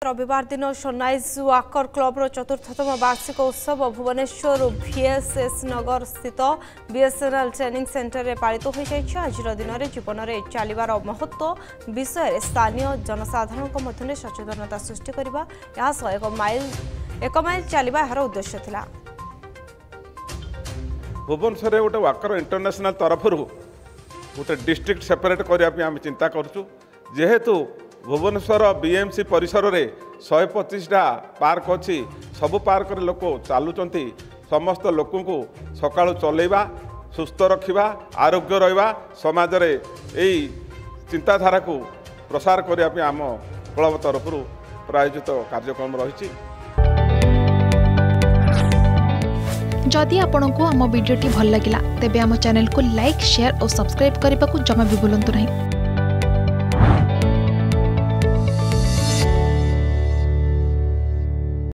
रविवार दिन sunrise walker club चतुर्थतम वार्षिक उत्सव भुवनेश्वर VSS नगर स्थित BSNL ट्रेनिंग सेंटर में पालित हो जाइए। आज दिन में जीवन में चलवार महत्व विषय स्थानीय जनसाधारण मध्य सचेतनता सृष्टि करने एक माइल चलवा यार उद्देश्य था। भुवनेश्वर गोटे वाकर इंटरनेशनल तरफ गोटे डिस्ट्रिक्ट सेपरेट करने आम चिंता करूँ जेहेतु भुवनेश्वर BMC परिसर में 125टा पार्क अच्छी सबु पार्क लोक चलुंट समस्त लोक को सकाळु चलैबा सुस्थ रखा आरोग्य रहा समाज रे यही चिंताधारा को प्रसार करने आम क्लब तरफ प्रायोजित कार्यक्रम रही। जदि आपंक आम भिडी भल लगा तेब आम चैनल को लाइक शेयर और सब्सक्राइब करने को जमा भी भूलु नहीं।